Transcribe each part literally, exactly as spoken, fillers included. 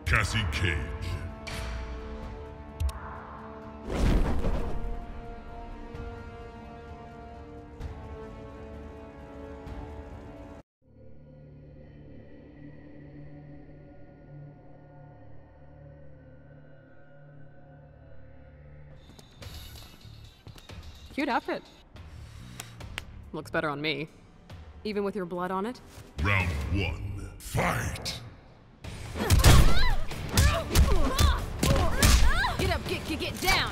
Cassie Cage. Cute outfit. Looks better on me. Even with your blood on it? Round one, fight! Get up, get, get, get down!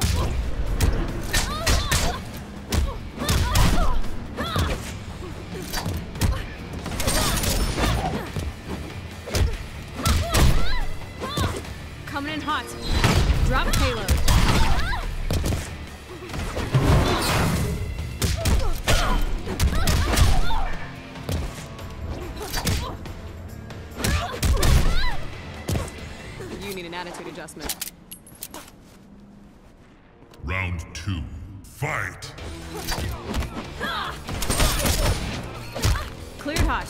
Coming in hot. Drop payload. You need an attitude adjustment. Round two, fight! Cleared hot.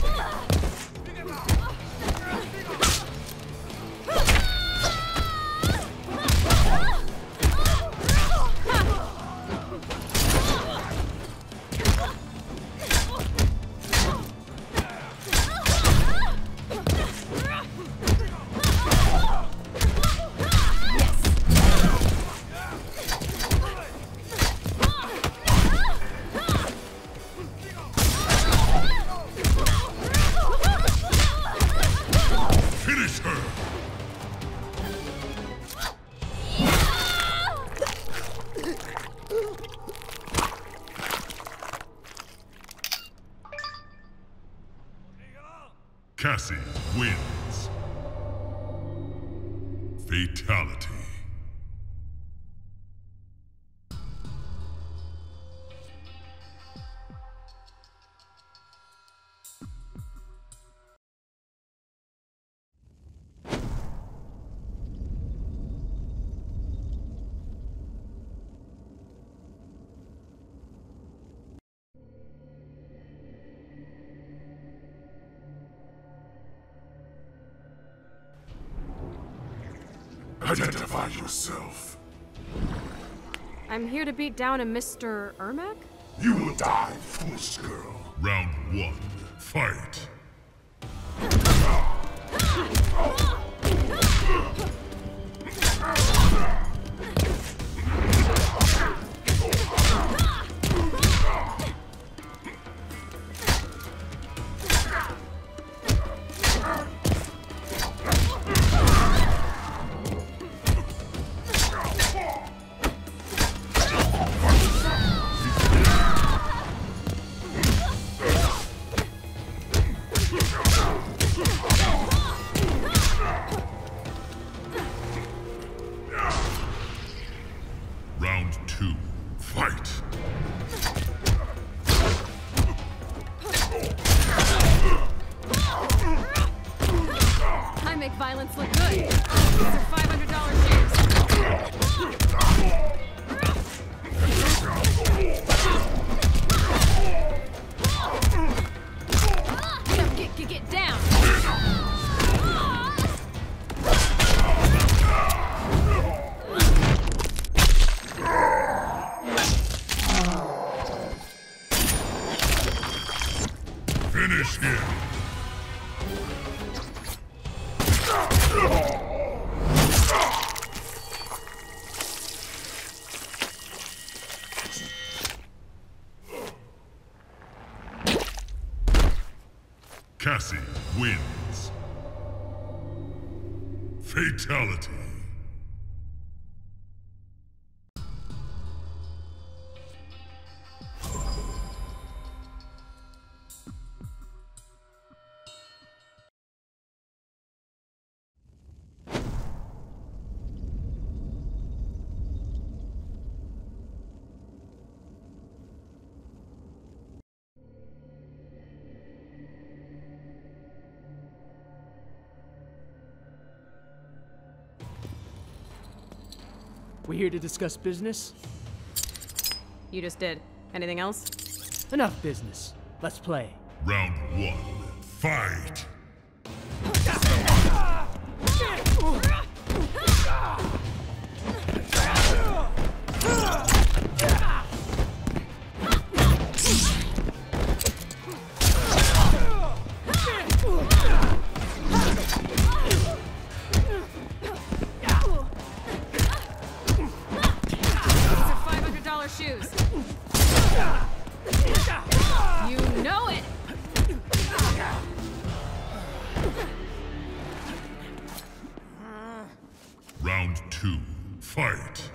Cassie wins. Fatality. Identify yourself. I'm here to beat down a Mister Ermac? You will die, foolish girl. Round one, fight. Round two, fight! I make violence look good. These are five hundred dollar shoes. Get up, get, get, get down! Finish him! Cassie wins. Fatality. We here to discuss business? You just did. Anything else? Enough business. Let's play. Round one, fight! Fight!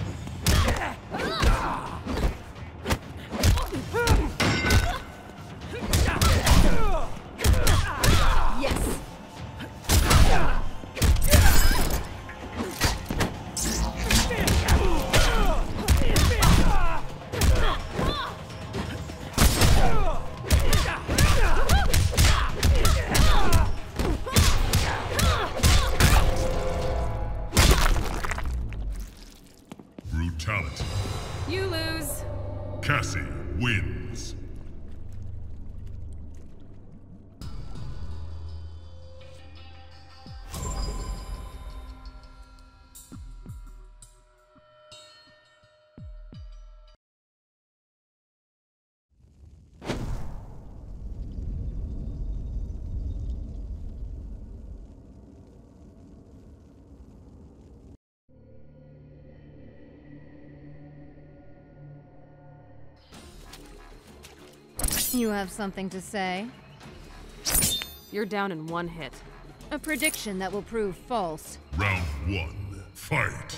Yes! Brutality. You lose. Cassie wins. You have something to say? You're down in one hit. A prediction that will prove false. Round one. Fight!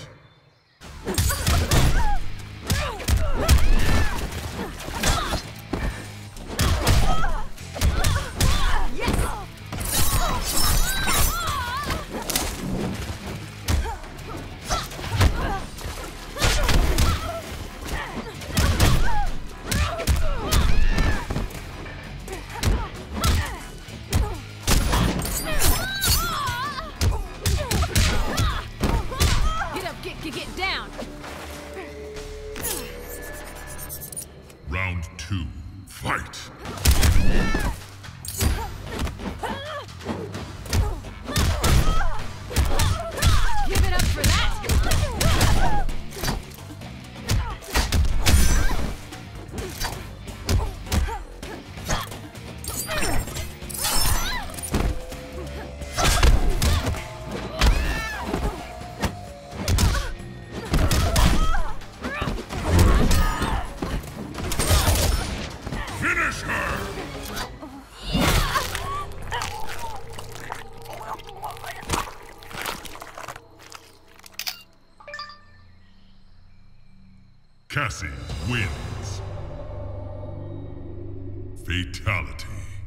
Get down! Round two. Fight! Give it up for that! Finish her! Cassie wins. Fatality.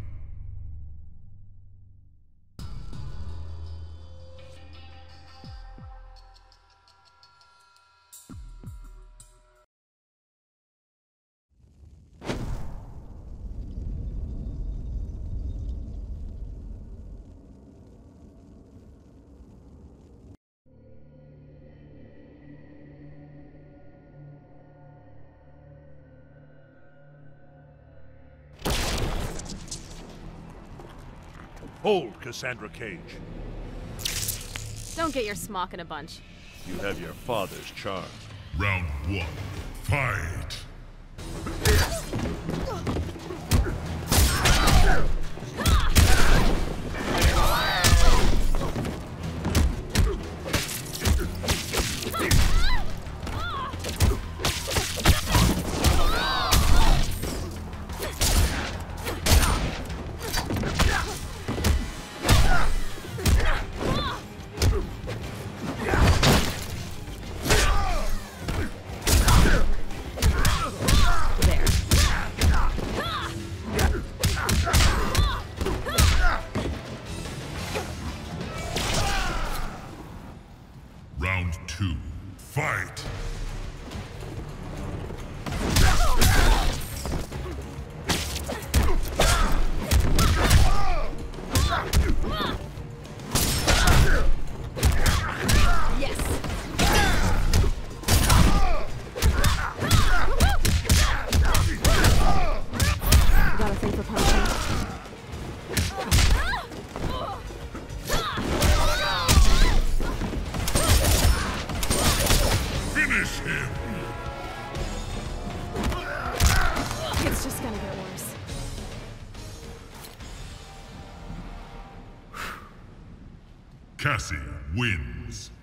Hold, Cassandra Cage. Don't get your smock in a bunch. You have your father's charm. Round one. Fight! Round two. Fight! Yes! Got a thing for punching? Finish him! It's just gonna get worse. Cassie wins.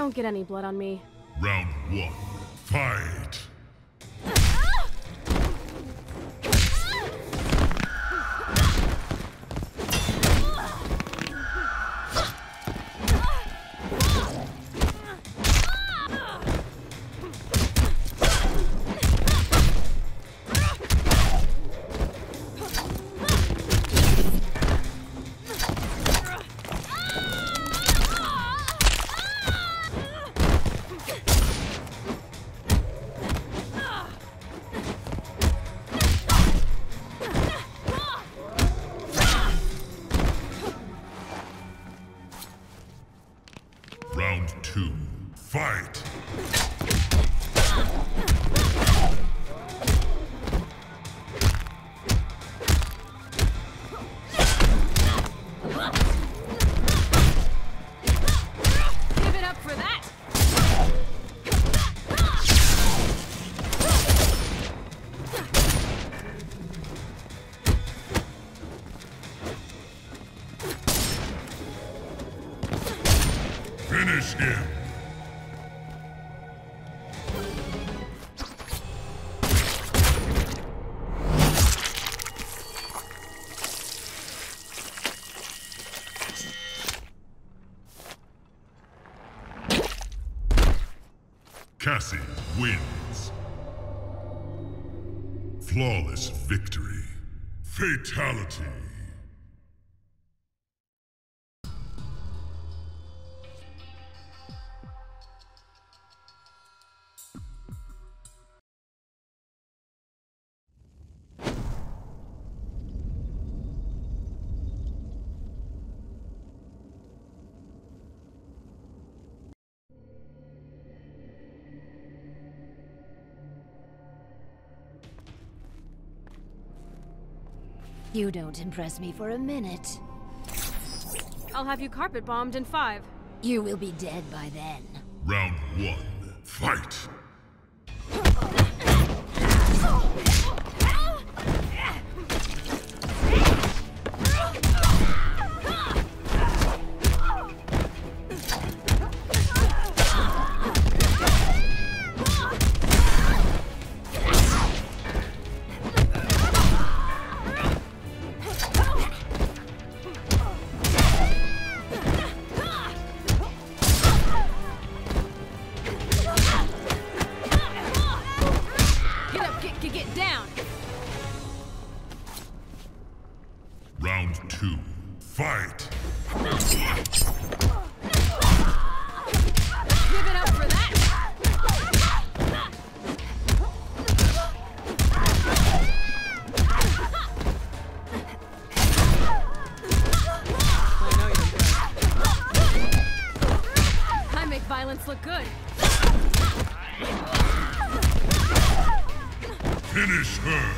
Don't get any blood on me. Round one, fight! Round two, fight! Give it up for that! Finish him! Cassie wins. Flawless victory. Fatality. You don't impress me for a minute. I'll have you carpet bombed in five. You will be dead by then. Round one, fight! Round two, fight! Give it up for that! I know you're good. I make violence look good. Finish her!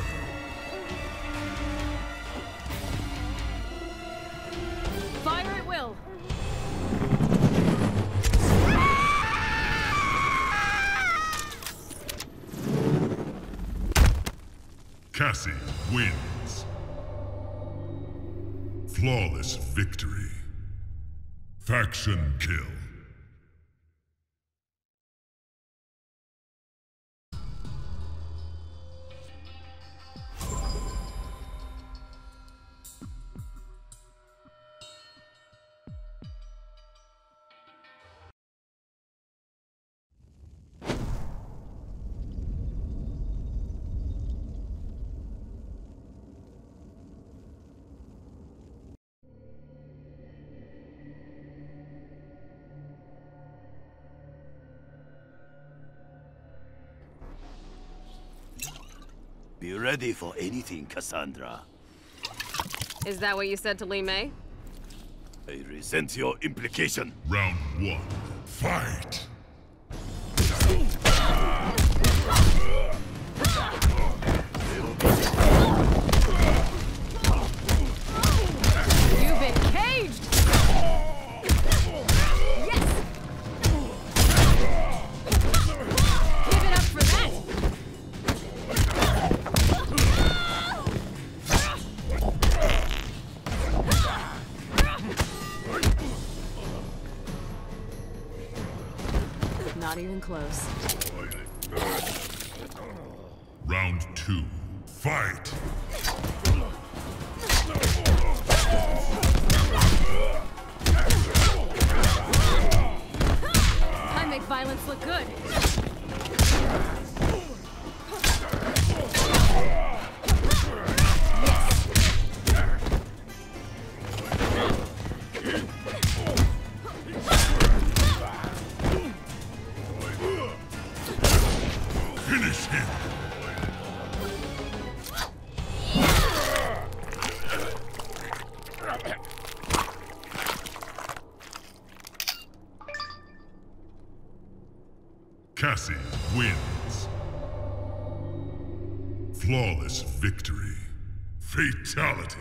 Fire at will. Cassie wins. Flawless victory. Faction kill. Be ready for anything, Cassandra. Is that what you said to Lee May? I resent your implication. Round one, fight! You've been caged! Yes! Give it up for that! close. Round two. Fight! I make violence look good. Finish him! Cassie wins. Flawless victory. Fatality.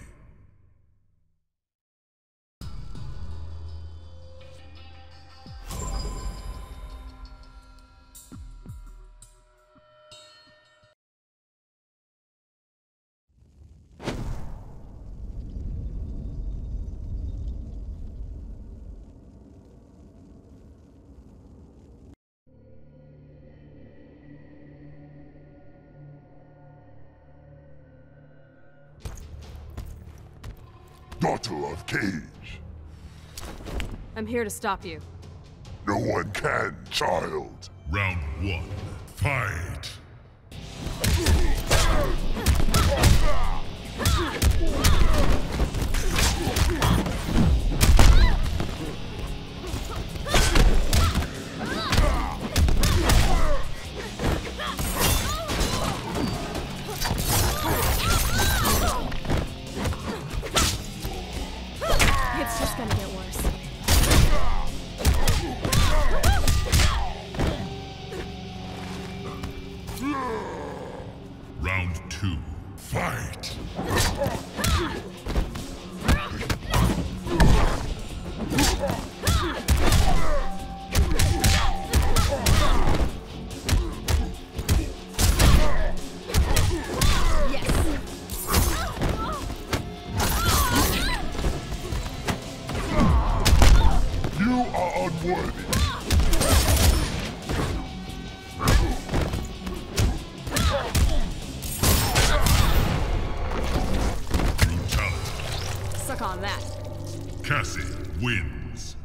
Daughter of Cage. I'm here to stop you. No one can, child. Round one. Fight. It's just gonna get worse. Round two. Fight. You are unworthy. Brutality. Suck on that. Cassie wins.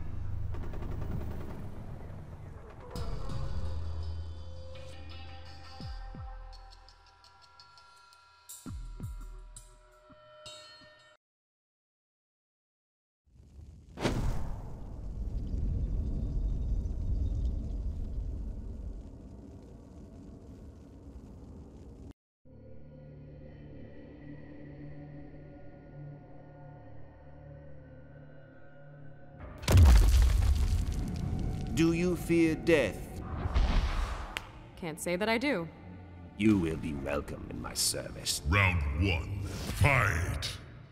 Do you fear death? Can't say that I do. You will be welcome in my service. Round one. Fight.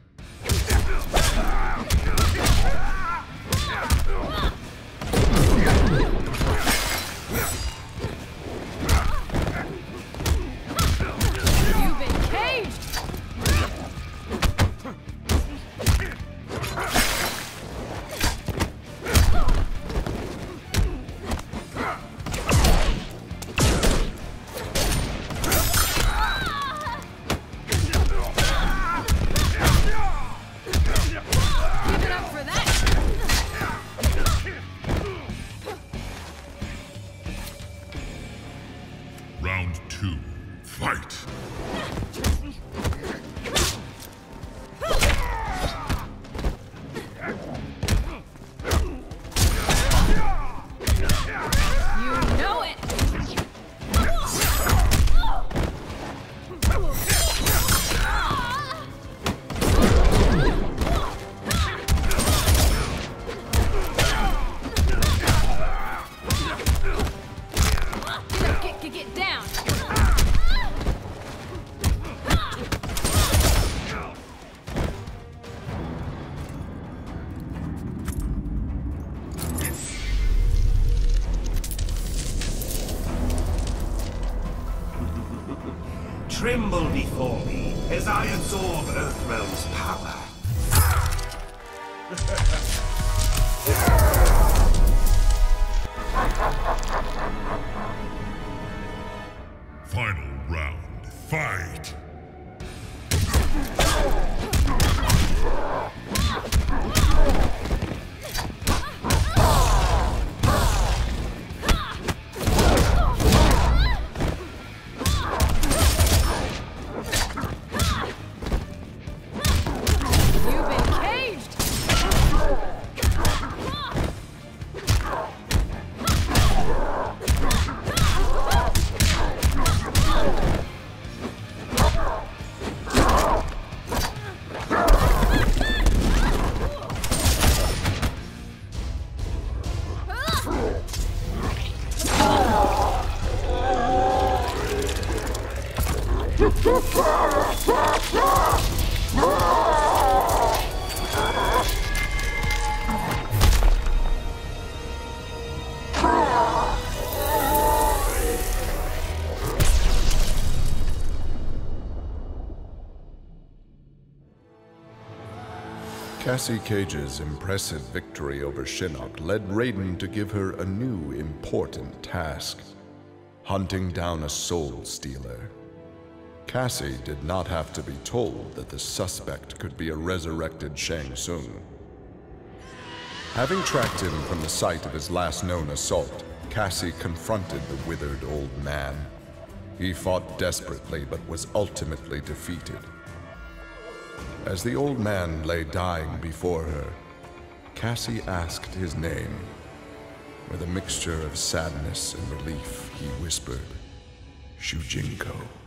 You've been caged! Give it up for that! Round two. Fight. You know it! Get, get, get down! Tremble before me as I absorb Earthrealm's power. Final round, fight! Cassie Cage's impressive victory over Shinnok led Raiden to give her a new important task: hunting down a soul stealer. Cassie did not have to be told that the suspect could be a resurrected Shang Tsung. Having tracked him from the site of his last known assault, Cassie confronted the withered old man. He fought desperately but was ultimately defeated. As the old man lay dying before her, Cassie asked his name. With a mixture of sadness and relief, he whispered, "Shujinko."